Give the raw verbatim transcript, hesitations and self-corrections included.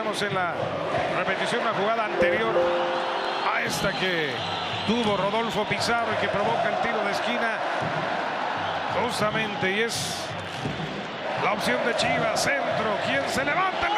Vemos en la repetición una jugada anterior a esta que tuvo Rodolfo Pizarro y que provoca el tiro de esquina. Justamente, y es la opción de Chivas. Centro. ¿Quién se levanta?